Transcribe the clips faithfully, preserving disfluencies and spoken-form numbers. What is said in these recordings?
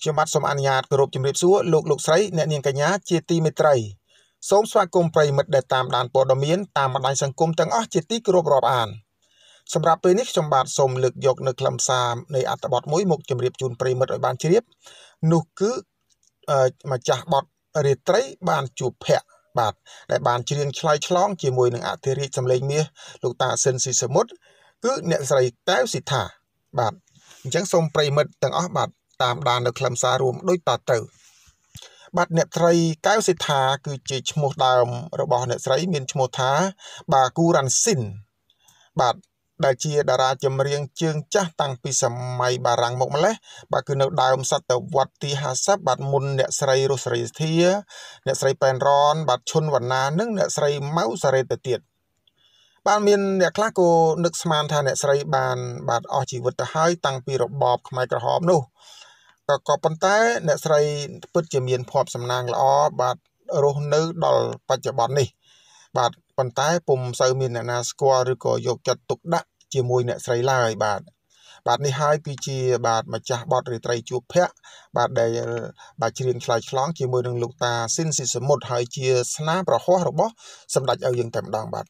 ខ្ញុំបាទសូមអនុញ្ញាតគោរពជំរាបសួរលោកលោកស្រីអ្នកនាងកញ្ញាជាទីមេត្រីសូមស្វាគមន៍ប្រិយមិត្តដែលតាមដានព័ត៌មានតាមបណ្ដាញសង្គមទាំងអស់ជាទីគោរពរាប់អានសម្រាប់ពេលនេះខ្ញុំបាទសូមលើកយកនៅខ្លឹមសារនៃអត្ថបទមួយមកជម្រាបជូនប្រិយមិត្តឲ្យបានជ្រាបនោះគឺម្ចាស់បទរាត្រីបានជួបភ័ក្របាទដែលបានច្រៀងឆ្លើយឆ្លងជាមួយនឹងអធិរាជសម្លេងមាសលោកតាស៊ិនស៊ីសមុទ្រគឺអ្នកស្រីកែវសិដ្ឋាបាទអញ្ចឹងសូមប្រិយមិត្តទាំងអស់បាទតាមដាននៅខ្លឹមសាររួមដូចតទៅបាទអ្នកស្រីកែវសិដ្ឋាគឺជាឈ្មោះដើមរបស់អ្នកស្រីមានឈ្មោះថាបាគូរ៉ាន់ស៊ីនបាទដែលជាតារាចម្រៀងជើងចាស់តាំងពីសម័យបារាំងមកម្លេះបាទគឺនៅដើមសតវត្សទីហាសិបបាទមុនអ្នកស្រីរស់សេរីសុទ្ធាអ្នកស្រីប៉ែនរ៉នបាទឈុនវណ្ណានិងអ្នកស្រីម៉ៅសារ៉េតទៅទៀតបាទមានអ្នកខ្លះក៏នឹកស្មានថាអ្នកស្រីបានបាទអស់ជីវិតទៅហើយតាំងពីរបបខ្មែរក្រហមនោះក៏ក៏ប៉ុន្តែអ្នកស្រីពិតជាមានភ័ព្វសំណាងល្អបាទរស់នៅដល់បច្ចុប្បន្ននេះបាទប៉ុន្តែពុំសូវមានអ្នកណាស្គាល់ឬក៏យកចិត្តទុកដាក់ជាមួយអ្នកស្រីឡើយបាទបាទនេះហើយគឺជាបាទម្ចាស់បទរាត្រីជួបភ័ក្របាទដែលបាទច្រៀងឆ្លើយឆ្លងជាមួយនឹងលោកតាស៊ិនស៊ីសមុទ្រហើយជាស្នាប្រហ័សរបស់សម្ដេចឪយើងតែម្ដងបាទ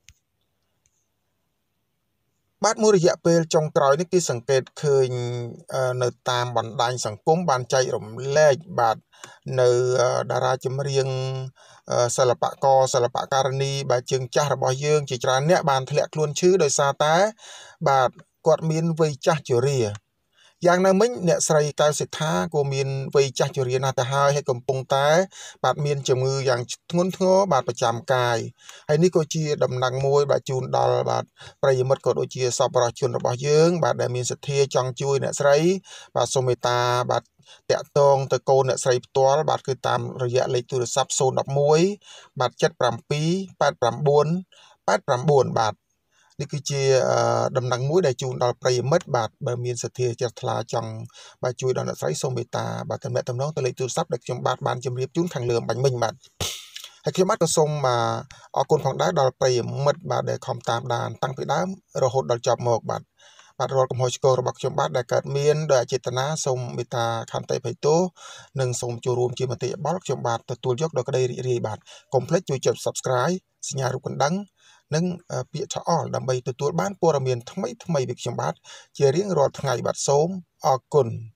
បាទមួយរយៈពេលចុងក្រោយនេះគេសង្កេតឃើញនៅតាមបណ្ដាញសង្គមបានចែករំលែកបាទនៅតារាចម្រៀងសិល្បករសិល្បករនីបាទជើងចាស់របស់យើងជាច្រើនអ្នកបានធ្លាក់ខ្លួនឈឺដោយសារតែបាទគាត់មានវ័យចាស់ជរាយ៉ាងណាមិញអ្នកស្រីកែវសិដ្ឋាក៏មានវ័យចាស់ជរាណាស់ទៅហើយហើយកំពុងតែបាទមានជំងឺយ៉ាងធ្ងន់ធ្ងរបាទប្រចាំកាយហើយនេះក៏ជាដំណឹងមួយបាទជូនដល់បាទប្រិយមិត្តក៏ដូចជាសប្បុរសជនរបស់យើងបាទដែលមានសទ្ធាចង់ជួយអ្នកស្រីបាទសូមមេត្តាបាទតាក់ទងទៅកូនអ្នកស្រីផ្ទាល់បាទគឺតាមរយៈលេខទូរស័ព្ទศูนย์ một mộtបាទเจ็ด เจ็ด แปด เก้า แปด เก้า បាទនេះគឺជាដំណឹងមួយដែលជូនដល់ប្រិយមិត្តបាទបើមានសទ្ធាជ្រះថ្លាចង់បាទជួយដល់អ្នកស្រីសូមមេត្តាបាទទំនាក់ទំនងទៅលេខទូរស័ព្ទដែលខ្ញុំបាទបានជម្រាបជូនខាងលើបាញ់មិញបាទហើយខ្ញុំបាទក៏សូមអរគុណផងដែរដល់ប្រិយមិត្តបាទដែលខំតាមដានតាំងពីដើមរហូតដល់ចប់មកបាទបាទរាល់កំហុសឆ្គងរបស់ខ្ញុំបាទដែលកើតមានដោយអចេតនាសូមមេត្តាខន្តីភ័យទោសនិងសូមចូលរួមជាមតិយោបល់ខ្ញុំបាទទទួលយកដោយក្តីរីករាយបាទកុំភ្លេចជួយចុច Subscribe សញ្ញារូបកណ្ដឹងនិងពាក្យថាអល់ដើម្បីទទួលបានព័ត៌មានថ្មីថ្មីពីខ្ញុំបាទជារៀងរាល់ថ្ងៃបាទសូមអរគុណ